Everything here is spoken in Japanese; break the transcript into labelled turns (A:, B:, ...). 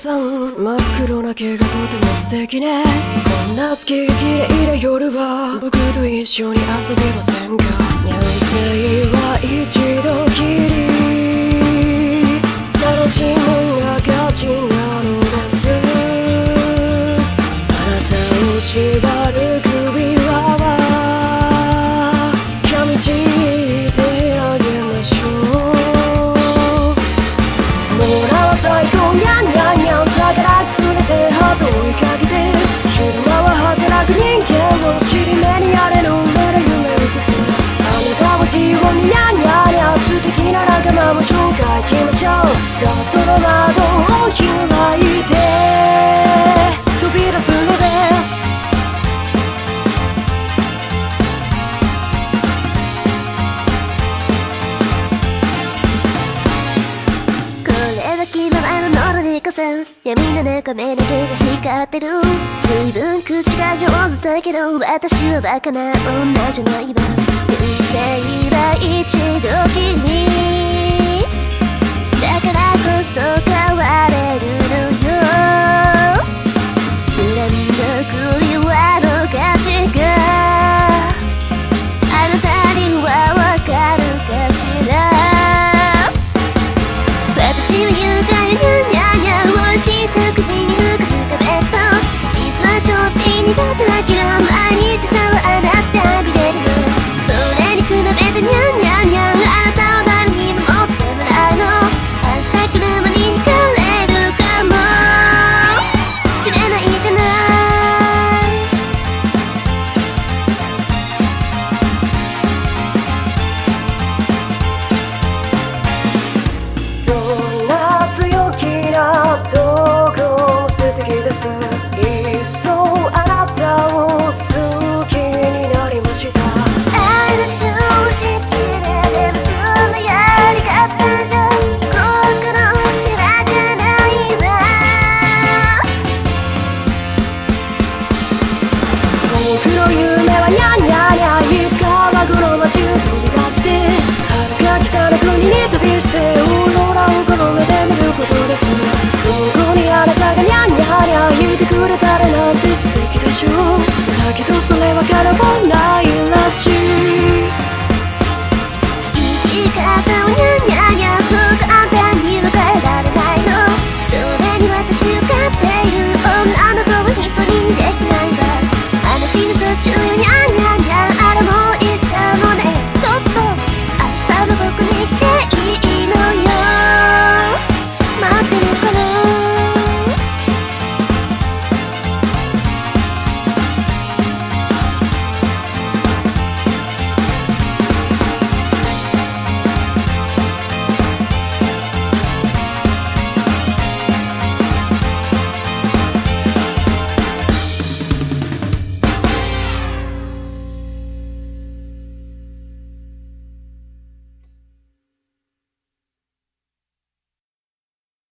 A: さん、真っ黒な毛がとても素敵ね。こんな月が綺麗な夜は僕と一緒に遊びませんか。人生は一度きり、楽しむが勝ちなのです。あなたを縛る首輪は噛みちぎってあげましょう。モラは最高、ニャンニャンニャン、宝くすれてハートを追いかけて、昼間は働く人間を尻目にやれる上の夢をつつ、あなたを自由にニャンニャンニャン、素敵な仲間も紹介しましょう。さあその窓を開いて飛び出すのです。
B: 気ままの野良猫さん、闇の中目だけが光ってる。随分口が上手だけど私はバカな女じゃないわ。人生は一度きりだからこそ変われるのよ。恨んだ首輪の価値があなたにはわかるかしら。私は愉快にニャンニャンを小さく地にふかふかベッド、いつはちょっぴりだったけど毎日さはあなた見れるの。それに比べてニャンニャンニャン、あなたを誰にも持ってもらうの。明日車に惹かれるかもしれないじゃない。
A: どこも素敵です。いっそあなたを好きになりました。
B: 愛の正直で普通のやり方じゃ心開かないわ。
A: 僕の言う